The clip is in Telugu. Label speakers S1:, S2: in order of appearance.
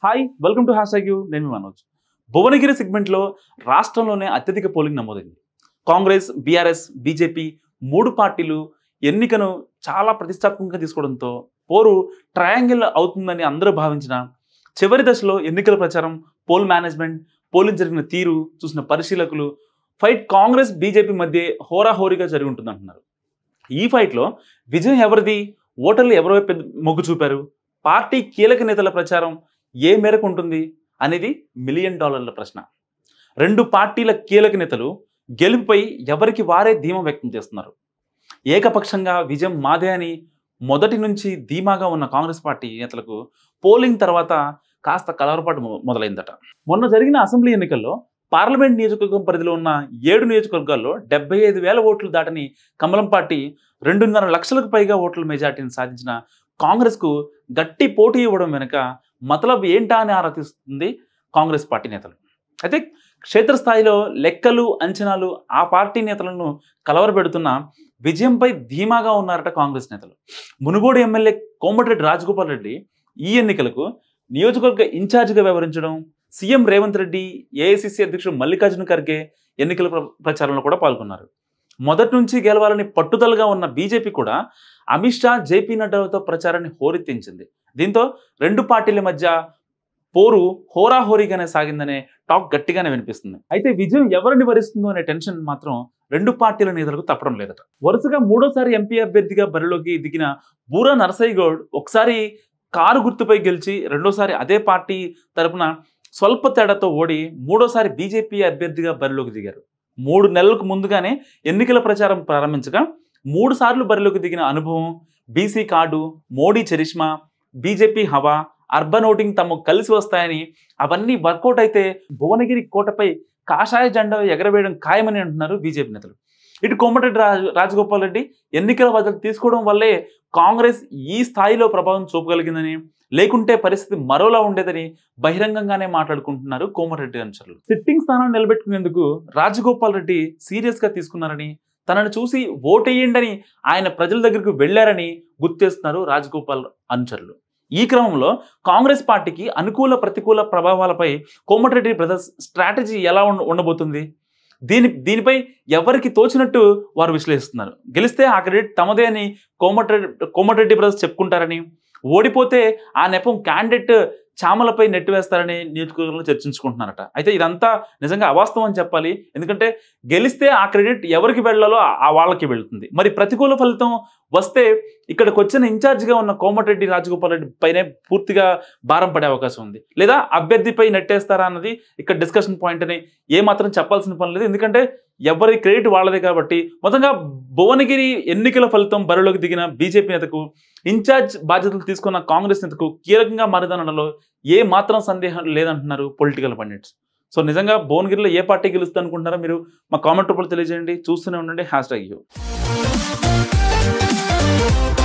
S1: Hi welcome to hashtag U నేను మనోజ్. భువనగిరి సెగ్మెంట్లో రాష్ట్రంలోనే అత్యధిక పోలింగ్ నమోదైంది. కాంగ్రెస్, బీఆర్ఎస్, బీజేపీ మూడు పార్టీలు ఎన్నికను చాలా ప్రతిష్టాత్మకంగా తీసుకోవడంతో పోరు ట్రయాంగిల్ అవుతుందని అందరూ భావించిన చివరి దశలో ఎన్నికల ప్రచారం, పోల్ మేనేజ్మెంట్, పోలింగ్ జరిగిన తీరు చూసిన పరిశీలకులు ఫైట్ కాంగ్రెస్ బీజేపీ మధ్య హోరాహోరీగా జరిగి ఉంటుందంటున్నారు. ఈ ఫైట్లో విజయం ఎవరిది, ఓటర్లు ఎవరి వైపు మొగ్గు చూపారు, పార్టీ కీలక నేతల ప్రచారం ఏ మేరకు ఉంటుంది అనేది $1 మిలియన్ ప్రశ్న. రెండు పార్టీల కీలక నేతలు గెలుపుపై ఎవరికి వారే ధీమా వ్యక్తం చేస్తున్నారు. ఏకపక్షంగా విజయం మాదే అని మొదటి నుంచి ధీమాగా ఉన్న కాంగ్రెస్ పార్టీ నేతలకు పోలింగ్ తర్వాత కాస్త కలవరపాటు మొదలైందట. మొన్న జరిగిన అసెంబ్లీ ఎన్నికల్లో పార్లమెంట్ నియోజకవర్గం పరిధిలో ఉన్న 7 నియోజకవర్గాల్లో 75,000 ఓట్లు దాటని కమలం పార్టీ 2.5 లక్షలకు పైగా ఓట్ల మెజార్టీని సాధించిన కాంగ్రెస్కు గట్టి పోటీ ఇవ్వడం వెనుక మతలబ్ ఏంటా అని ఆరాధిస్తుంది కాంగ్రెస్ పార్టీ నేతలు. అయితే క్షేత్రస్థాయిలో లెక్కలు, అంచనాలు ఆ పార్టీ నేతలను కలవరపెడుతున్న విజయంపై ధీమాగా ఉన్నారట కాంగ్రెస్ నేతలు. మునుగోడు ఎమ్మెల్యే కోమటిరెడ్డి రాజగోపాల్ రెడ్డి ఈ ఎన్నికలకు నియోజకవర్గ ఇన్ఛార్జిగా వ్యవహరించడం, సీఎం రేవంత్ రెడ్డి, ఏఐసిసి అధ్యక్షుడు మల్లికార్జున ఖర్గే ఎన్నికల ప్రచారంలో కూడా పాల్గొన్నారు. మొదటి నుంచి గెలవాలని పట్టుదలగా ఉన్న బీజేపీ కూడా అమిత్ షా, జేపీ నడ్డాలతో ప్రచారాన్ని హోరెత్తించింది. దీంతో రెండు పార్టీల మధ్య పోరు హోరాహోరీగానే సాగిందనే టాక్ గట్టిగానే వినిపిస్తుంది. అయితే విజయం ఎవరిని వరిస్తుందో అనే టెన్షన్ మాత్రం రెండు పార్టీల నేతలకు తప్పడం లేదట. వరుసగా 3వ ఎంపీ అభ్యర్థిగా బరిలోకి దిగిన బూరా నరసయ్య గౌడ్ ఒకసారి కారు గుర్తుపై గెలిచి రెండోసారి అదే పార్టీ తరపున స్వల్ప తేడాతో ఓడి 3వ బీజేపీ అభ్యర్థిగా బరిలోకి దిగారు. 3 నెలలకు ముందుగానే ఎన్నికల ప్రచారం ప్రారంభించగా 3 సార్లు బరిలోకి దిగిన అనుభవం, BC card, Modi charisma, BJP హవా, అర్బన్ ఓటింగ్ తమకు కలిసి వస్తాయని అవన్నీ వర్కౌట్ అయితే భువనగిరి కోటపై కాషాయ జెండా ఎగరవేయడం ఖాయమని అంటున్నారు బీజేపీ నేతలు. ఇటు కోమటిరెడ్డి రాజగోపాల్ రెడ్డి ఎన్నికల బాధ్యత తీసుకోవడం వల్లే కాంగ్రెస్ ఈ స్థాయిలో ప్రభావం చూపగలిగిందని, లేకుంటే పరిస్థితి మరోలా ఉండేదని బహిరంగంగానే మాట్లాడుకుంటున్నారు కోమటిరెడ్డి అనుచరులు. సిట్టింగ్ స్థానాన్ని నిలబెట్టుకునేందుకు రాజగోపాల్ రెడ్డి సీరియస్గా తీసుకున్నారని, తనను చూసి ఓటేయండని ఆయన ప్రజల దగ్గరకు వెళ్లారని గుర్తిస్తున్నారు రాజగోపాల్ అనుచరులు. ఈ క్రమంలో కాంగ్రెస్ పార్టీకి అనుకూల ప్రతికూల ప్రభావాలపై కోమటిరెడ్డి బ్రదర్స్ స్ట్రాటజీ ఎలా ఉండబోతుంది, దీనిపై ఎవరికి తోచినట్టు వారు విశ్లేషిస్తున్నారు. గెలిస్తే ఆ క్రెడిట్ తమదే అని కోమటిరెడ్డి బ్రదర్స్ చెప్పుకుంటారని, ఓడిపోతే ఆ నెపం క్యాండిడేట్ చామలపై నెట్టివేస్తారని నియోజకవర్గంలో చర్చించుకుంటున్నారట. అయితే ఇదంతా నిజంగా అవాస్తవం అని చెప్పాలి. ఎందుకంటే గెలిస్తే ఆ క్రెడిట్ ఎవరికి వెళ్లాలో ఆ వాళ్ళకి వెళ్తుంది. మరి ప్రతికూల ఫలితం వస్తే ఇక్కడికి వచ్చిన ఇన్ఛార్జిగా ఉన్న కోమటిరెడ్డి రాజగోపాల్ రెడ్డి పైనే పూర్తిగా భారం పడే అవకాశం ఉంది. లేదా అభ్యర్థిపై నెట్టేస్తారా అన్నది ఇక్కడ డిస్కషన్ పాయింట్ అని ఏమాత్రం చెప్పాల్సిన పని లేదు. ఎందుకంటే ఎవరి క్రెడిట్ వాళ్ళదే కాబట్టి. మొత్తంగా భువనగిరి ఎన్నికల ఫలితం బరిలోకి దిగిన బీజేపీ నేతకు, ఇన్ఛార్జ్ బాధ్యతలు తీసుకున్న కాంగ్రెస్ నేతకు కీలకంగా మారదనడంలో ఏ మాత్రం సందేహం లేదంటున్నారు పొలిటికల్ పండిట్స్. సో నిజంగా భువనగిరిలో ఏ పార్టీ గెలుస్తుంది అనుకుంటున్నారో మీరు మా కామెంట్ రూపంలో తెలియజేయండి. చూస్తూనే ఉండండి హ్యాష్ ట్యాగ్ యూ.